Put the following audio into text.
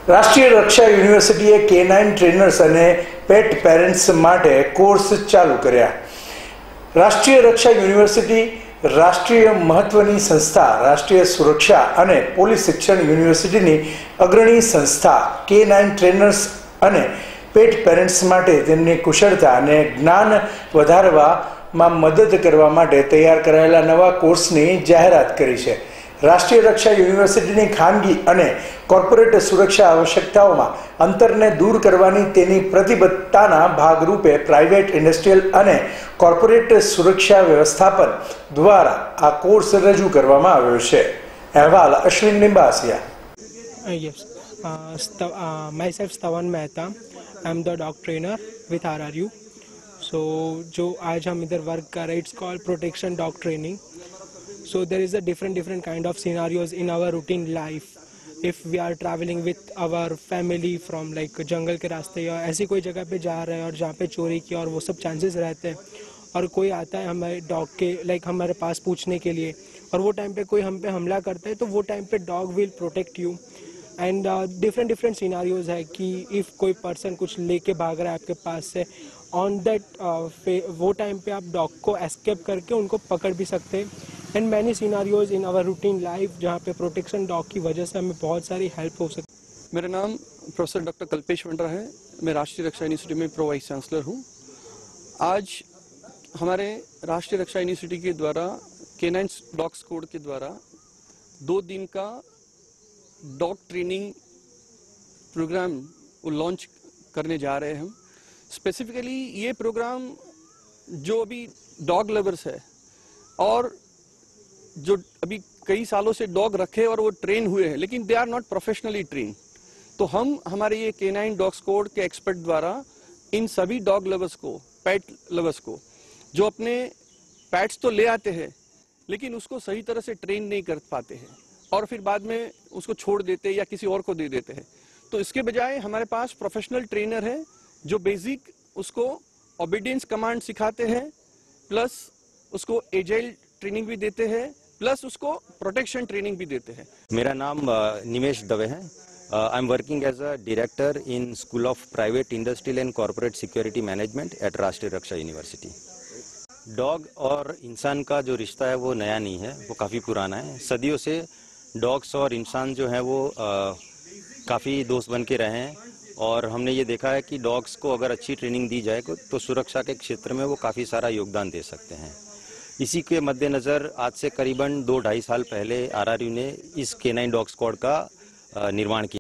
રાષ્ટ્રીય રક્ષા યુનિવર્સિટીએ K9 trainers અને પેટ પેરેન્ટ્સ માટે કોર્સ ચાલુ કર્યા। રાષ્ટ્રીય રક્ષા યુનિવર્સિટી રાષ્ટ્રીય મહત્વની સંસ્થા, રાષ્ટ્રીય સુરક્ષા અને પોલીસ શિક્ષણ યુનિવર્સિટીની અગ્રણી સંસ્થા K9 ટ્રેનર્સ અને પેટ પેરેન્ટ્સ માટે તેમની કુશળતા અને જ્ઞાન વધારવામાં મદદ કરવા માટે તૈયાર કરાયેલા નવા કોર્સની જાહેરાત કરી છે। રાષ્ટ્રીય રક્ષા યુનિવર્સિટીની ખાનગી અને કોર્પોરેટ સુરક્ષા આવશ્યકતાઓમાં અંતરને દૂર કરવાની તેની પ્રતિબદ્ધતાના ભાગરૂપે પ્રાઇવેટ, ઇન્ડસ્ટ્રીયલ અને કોર્પોરેટ સુરક્ષા વ્યવસ્થાપન દ્વારા આ કોર્સ રજૂ કરવામાં આવ્યો છે। અહેવાલ Ashwin Limbasiya. Yes, myself Stavan Mehta. I'm the dog trainer with RRU. So जो आज हम इधर वर्क कर रहे हैं, it's called protection dog training. So there is a different kind of scenarios in our routine life. If we are traveling with our family from like जंगल के रास्ते या ऐसी कोई जगह पे जा रहे हैं और जहाँ पे चोरी की और वो सब चांसेस रहते हैं और कोई आता है हमारे डॉग के हमारे पास पूछने के लिए और वो टाइम पे कोई हम पे हमला करता है तो वो टाइम पे dog will protect you. And different scenarios है कि इफ़ कोई पर्सन कुछ लेके भाग रहा है आपके पास से, ऑन दैट वो टाइम पे आप डॉग को एस्केप करके उनको पकड़ भी सकते हैं। And many scenarios in our routine life जहाँ पे प्रोटेक्शन डॉग की वजह से हमें बहुत सारी हेल्प हो सकती है। मेरा नाम प्रोफेसर डॉक्टर कल्पेश वंड्रा है। मैं राष्ट्रीय रक्षा यूनिवर्सिटी में प्रो वाइस चांसलर हूँ। आज हमारे राष्ट्रीय रक्षा यूनिवर्सिटी के द्वारा K9 डॉग्स कोड के द्वारा 2 दिन का डॉग ट्रेनिंग प्रोग्राम लॉन्च करने जा रहे हैं हम। स्पेसिफिकली ये प्रोग्राम जो अभी डॉग लवर्स है और जो अभी कई सालों से डॉग रखे और वो ट्रेन हुए हैं लेकिन they are not professionally train, तो हम हमारे ये K9 डॉग्स कोड के एक्सपर्ट द्वारा इन सभी डॉग लवर्स को, पेट लवर्स को, जो अपने पेट्स तो ले आते हैं लेकिन उसको सही तरह से ट्रेन नहीं कर पाते हैं और फिर बाद में उसको छोड़ देते हैं या किसी और को दे देते हैं, तो इसके बजाय हमारे पास प्रोफेशनल ट्रेनर है जो बेसिक उसको ओबीडियंस कमांड सिखाते हैं, प्लस उसको एजाइल ट्रेनिंग भी देते हैं, प्लस उसको प्रोटेक्शन ट्रेनिंग भी देते हैं। मेरा नाम निमेश दवे है। I am working as a director in school of private, industrial and corporate security management at Rashtriya Raksha university. Dog और इंसान का जो रिश्ता है वो नया नहीं है, वो काफ़ी पुराना है। सदियों से डॉग्स और इंसान जो है वो काफ़ी दोस्त बन के रहे हैं और हमने ये देखा है कि डॉग्स को अगर अच्छी ट्रेनिंग दी जाए तो सुरक्षा के क्षेत्र में वो काफ़ी सारा योगदान दे सकते हैं। इसी के मद्देनज़र आज से करीबन 2-2.5 साल पहले RRU ने इस K9 डॉग स्क्वाड का निर्माण किया।